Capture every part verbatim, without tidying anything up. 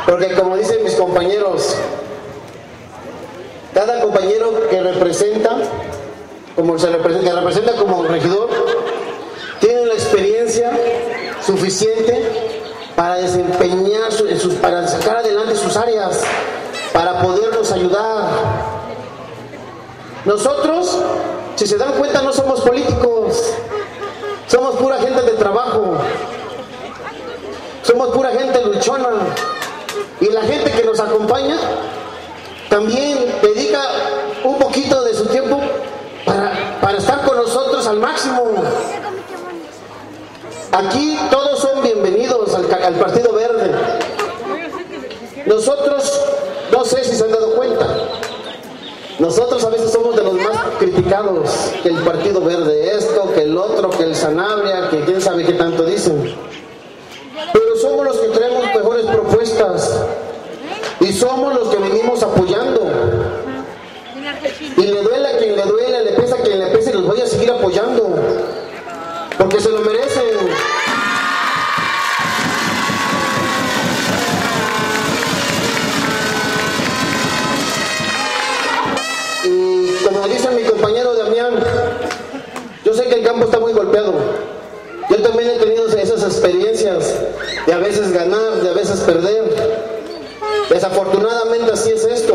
Porque como dicen mis compañeros, cada compañero que representa, como se representa, que representa como regidor, tiene la experiencia suficiente para desempeñar, su, sus, para sacar adelante sus áreas, para podernos ayudar. Nosotros, si se dan cuenta, no somos políticos, somos pura gente de trabajo, somos pura gente luchona, y la gente que nos acompaña también dedica un poquito de su tiempo para, para estar con nosotros al máximo. Aquí todos son bienvenidos al, al Partido Verde. Nosotros, no sé si se han dado cuenta, nosotros a veces somos de los más criticados, que el Partido Verde esto, que el otro, que el Sanabria, que quién sabe qué tanto dicen. Pero somos los que traemos mejores propuestas y somos los que venimos apoyando. Y le duele a quien le duele, le pesa a quien le pesa, y los voy a seguir apoyando porque se lo merecen. Y como dice mi compañero Damián, yo sé que el campo está muy golpeado. Yo también he tenido esas experiencias de a veces ganar, de a veces perder. Desafortunadamente así es esto.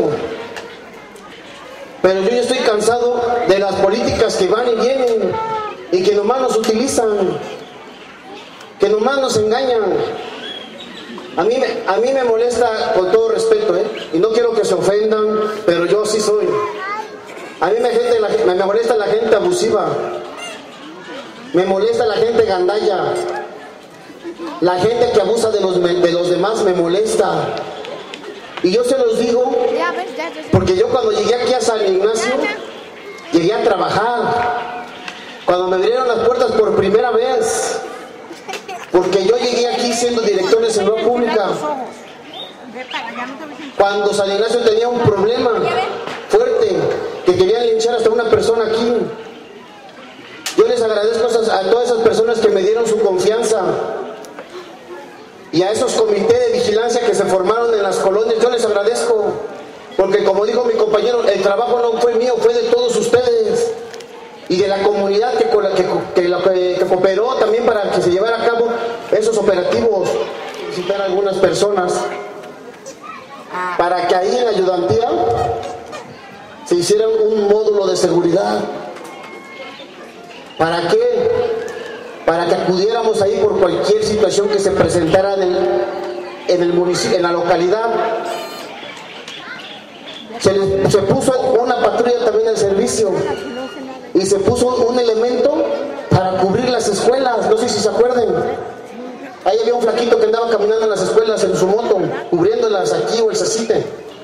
Pero yo ya estoy cansado de las políticas que van y vienen y que nomás nos utilizan, que nomás nos engañan. A mí, a mí me molesta, con todo respeto, ¿eh? Y no quiero que se ofendan, pero yo sí soy. A mí me, gente, me, me molesta la gente abusiva, me molesta la gente gandalla, la gente que abusa de los, de los demás me molesta. Y yo se los digo porque yo cuando llegué aquí a San Ignacio, llegué a trabajar. Cuando me abrieron las puertas por primera vez, porque yo llegué aquí siendo director de seguridad pública, cuando San Ignacio tenía un problema fuerte, que querían linchar hasta una persona aquí. Yo les agradezco a todas esas personas que me dieron su confianza, y a esos comités de vigilancia que se formaron en las colonias, yo les agradezco, porque como dijo mi compañero, el trabajo no fue mío, fue de todos ustedes y de la comunidad que, que, que, que, que cooperó también para que se llevara a cabo esos operativos. Visitar a algunas personas para que ahí en la ayudantía se hiciera un módulo de seguridad. ¿Para qué? Para que acudiéramos ahí por cualquier situación que se presentara en el, en el municipio, en la localidad. Se, les, se puso una patrulla también al servicio y se puso un elemento para cubrir las escuelas. No sé si se acuerdan. Ahí había un flaquito que andaba caminando en las escuelas en su moto, cubriéndolas aquí o el cecite.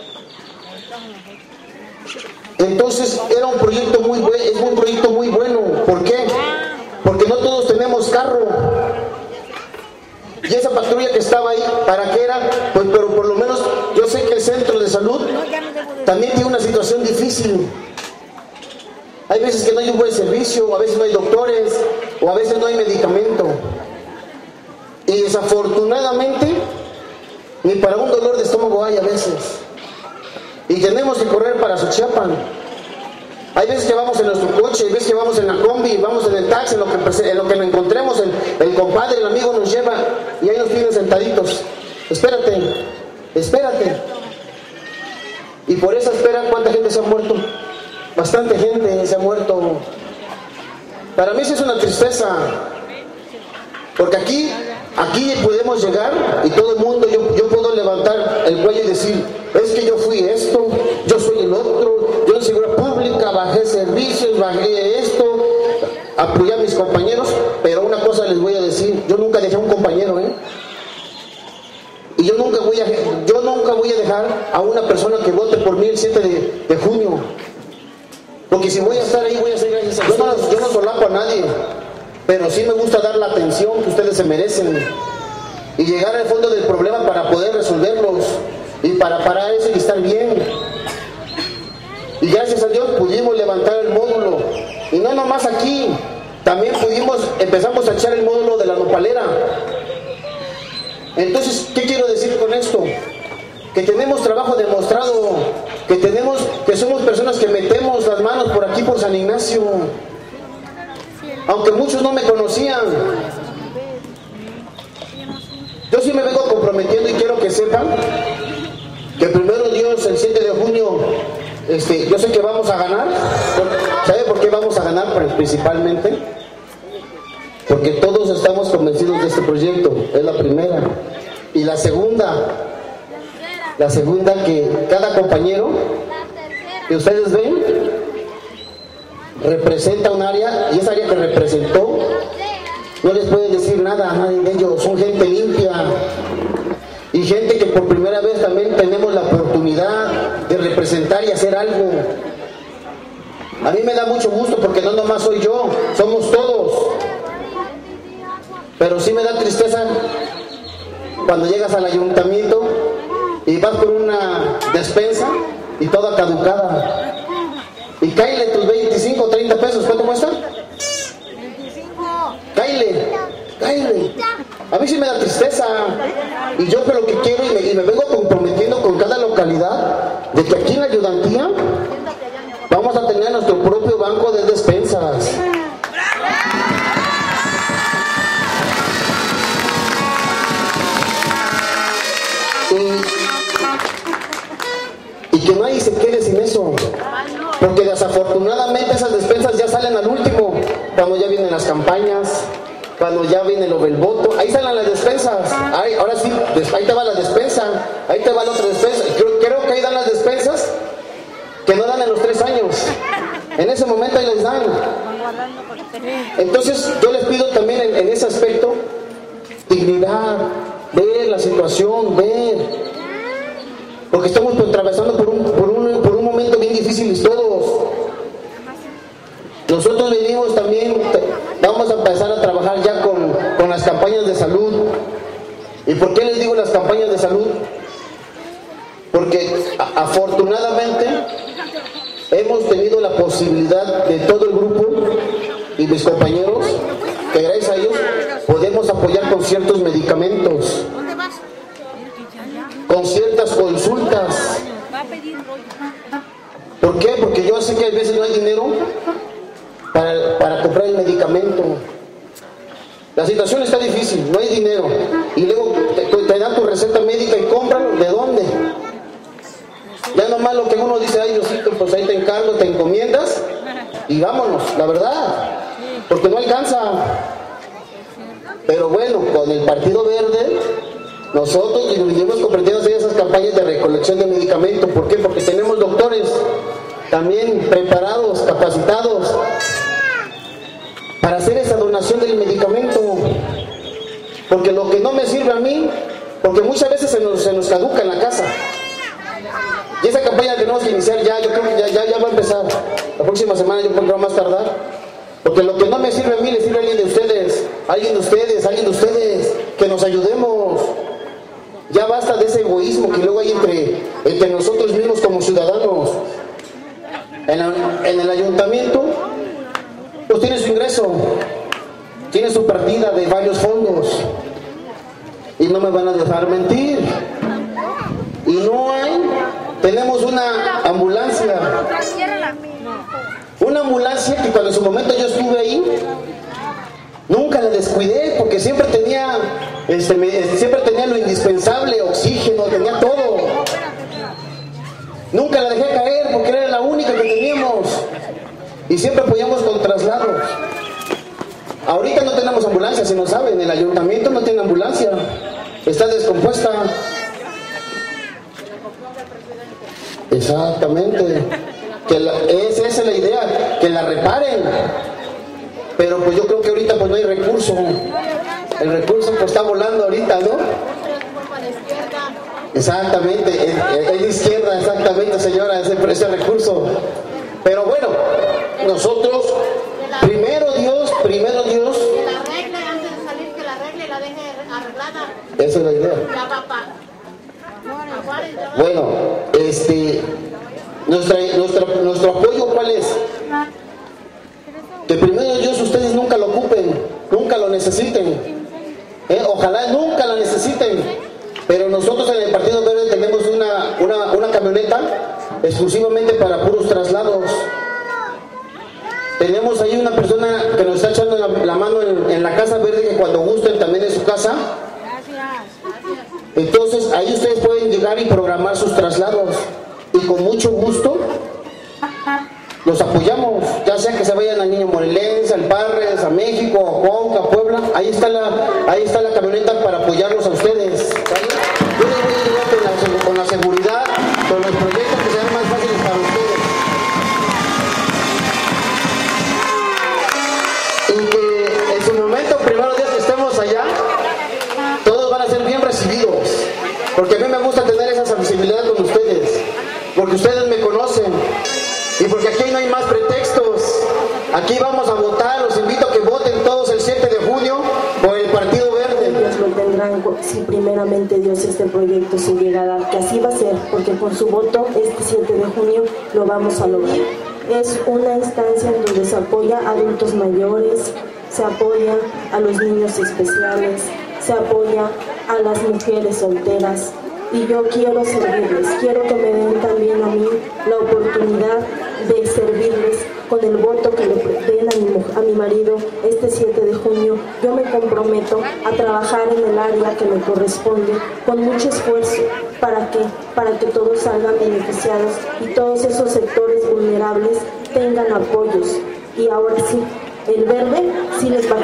Entonces era un proyecto muy bueno, es un proyecto muy bueno. ¿Por qué? Porque no todos tenemos carro. Y esa patrulla que estaba ahí, ¿para qué era? Pues pero por lo menos yo sé que el centro de salud también tiene una situación difícil. Hay veces que no hay un buen servicio, o a veces no hay doctores, o a veces no hay medicamento. Y desafortunadamente, ni para un dolor de estómago hay a veces. Y tenemos que correr para Xochiapan. Hay veces que vamos en nuestro coche, hay veces que vamos en la combi, vamos en el taxi, en lo que, en lo que nos encontremos, el, el compadre, el amigo nos lleva y ahí nos tienen sentaditos. Espérate, espérate. Y por esa espera, ¿cuánta gente se ha muerto? Bastante gente se ha muerto. Para mí sí es una tristeza, porque aquí, aquí podemos llegar y todo el mundo, yo, yo puedo levantar el cuello y decir, es que yo fui esto, yo soy el otro, yo en seguridad pública bajé servicios, bajé esto, apoyé a mis compañeros, pero una cosa les voy a decir, yo nunca dejé a un compañero, ¿eh? Y yo nunca voy a, yo nunca voy a dejar a una persona que vote por mí el siete de, de junio. Porque si voy a estar ahí, voy a ser gracias a Dios. Yo no, yo no solapo a nadie, pero sí me gusta dar la atención que ustedes se merecen y llegar al fondo del problema para poder resolverlos y para parar eso y estar bien. Y gracias a Dios pudimos levantar el módulo. Y no nomás aquí, también pudimos, empezamos a echar el módulo de la nopalera. Entonces, ¿qué quiero decir con esto? que tenemos trabajo demostrado, que tenemos, que somos personas que metemos las manos por aquí por San Ignacio, aunque muchos no me conocían. Yo sí me vengo comprometiendo y quiero que sepan que primero Dios, el siete de junio, este, yo sé que vamos a ganar. ¿Sabe por qué vamos a ganar? Principalmente porque todos estamos convencidos de este proyecto, es la primera. Y la segunda, la segunda que cada compañero que ustedes ven representa un área, y esa área que representó no les puede decir nada a nadie de ellos, son gente limpia y gente que por primera vez también tenemos la oportunidad de representar y hacer algo. A mí me da mucho gusto porque no nomás soy yo, somos todos. Pero sí me da tristeza cuando llegas al ayuntamiento y vas por una despensa y toda caducada. Y cáile tus veinticinco, treinta pesos, ¿cuánto cuesta? veinticinco. Cáile, cáile. A mí sí me da tristeza. Y yo pero lo que quiero y me, y me vengo comprometiendo con cada localidad de que aquí en la ayudantía vamos a tener nuestro propio banco de despensas. Y, y que nadie se quede sin eso, porque desafortunadamente esas despensas ya salen al último, cuando ya vienen las campañas, cuando ya viene lo del voto, ahí salen las despensas. Ay, ahora sí, ahí te va la despensa, ahí te va la otra despensa. Creo, creo que ahí dan las despensas que no dan en los tres años. En ese momento ahí les dan. Entonces yo les pido también en, en ese aspecto dignidad, ver la situación, ver, porque estamos pues, atravesando por un, por, un, por un momento bien difícil todos. Nosotros venimos también, vamos a empezar a trabajar ya con, con las campañas de salud. ¿Y por qué les digo las campañas de salud? Porque a, afortunadamente hemos tenido la posibilidad de todo el grupo y mis compañeros, que gracias a ellos podemos apoyar con ciertos medicamentos, con ciertas consultas. ¿Por qué? Porque yo sé que a veces no hay dinero para, para comprar el medicamento. La situación está difícil, no hay dinero. Y luego te, te dan tu receta médica y cómpralo. ¿De dónde? Ya nomás lo que uno dice, ay Diosito, pues ahí te encargo, te encomiendas y vámonos, la verdad, porque no alcanza. Pero bueno, con el Partido Verde nosotros disminuimos comprendiendo esas campañas de recolección de medicamentos. ¿Por qué? Porque tenemos doctores también preparados, capacitados para hacer esa donación del medicamento. Porque lo que no me sirve a mí, porque muchas veces se nos, se nos caduca en la casa. Y esa campaña la tenemos que iniciar ya, yo creo que ya, ya, ya va a empezar. La próxima semana yo creo que va más tardar. Porque lo que no me sirve a mí le sirve a alguien de ustedes, alguien de ustedes, alguien de ustedes, que nos ayudemos. Ya basta de ese egoísmo que luego hay entre, entre nosotros mismos como ciudadanos. En, la, en el ayuntamiento, pues tiene su ingreso, tiene su partida de varios fondos. Y no me van a dejar mentir. Y no hay, tenemos una ambulancia. Una ambulancia que cuando en su momento yo estuve ahí, nunca la descuidé, porque siempre tenía, este, me, siempre tenía lo indispensable, oxígeno, tenía todo. Nunca la dejé caer porque era la única que teníamos. Y siempre apoyamos con traslados. Ahorita no tenemos ambulancia, si no saben, el ayuntamiento no tiene ambulancia, está descompuesta. Exactamente. Que la, es, esa es la idea, que la reparen. Pero pues yo creo que ahorita pues no hay recurso. El recurso pues está volando ahorita, ¿no? Exactamente, es, es de izquierda, exactamente, señora, ese, ese recurso. Pero bueno, nosotros, primero Dios, primero Dios. Que la arregle antes de salir, que la arregle y la deje arreglada. Esa es la idea. Ya va pa. Bueno, este, nuestra, nuestra, nuestro apoyo, ¿cuál es? Que primero Dios ustedes nunca lo ocupen, nunca lo necesiten. ¿Eh? Ojalá nunca lo necesiten. Pero nosotros en el Partido Verde tenemos una, exclusivamente para puros traslados. Tenemos ahí una persona que nos está echando la, la mano en, en la Casa Verde, que cuando gusten también en su casa. Entonces ahí ustedes pueden llegar y programar sus traslados y con mucho gusto los apoyamos, ya sea que se vayan a Niño Morelense, al Parres, a México, a Conca, a Puebla. Ahí está la, ahí está la camioneta para apoyarlos a ustedes, ¿vale? Yo les voy a ayudar con la, con la seguridad, con los proyectos que sean más fáciles para ustedes. Y que en su momento, primeros días que estemos allá, todos van a ser bien recibidos, porque a mí me gusta tener esa sensibilidad con ustedes, porque ustedes me conocen y porque aquí no hay más pretextos. Aquí vamos a votar, los invito a que voten todos el siete de junio por el Partido Verde. Ellos lo tendrán si primeramente Dios este proyecto se llega a dar, que así va a ser, porque con su voto este siete de junio lo vamos a lograr. Es una instancia en donde se apoya a adultos mayores, se apoya a los niños especiales, se apoya a las mujeres solteras. Y yo quiero servirles, quiero que me den también a mí la oportunidad de servirles con el voto que le den a mi, a mi marido este siete de junio. Yo me comprometo a trabajar en el área que me corresponde con mucho esfuerzo. ¿Para qué? Para que todos salgan beneficiados y todos esos sectores vulnerables tengan apoyos. Y ahora sí, el verde sí les va a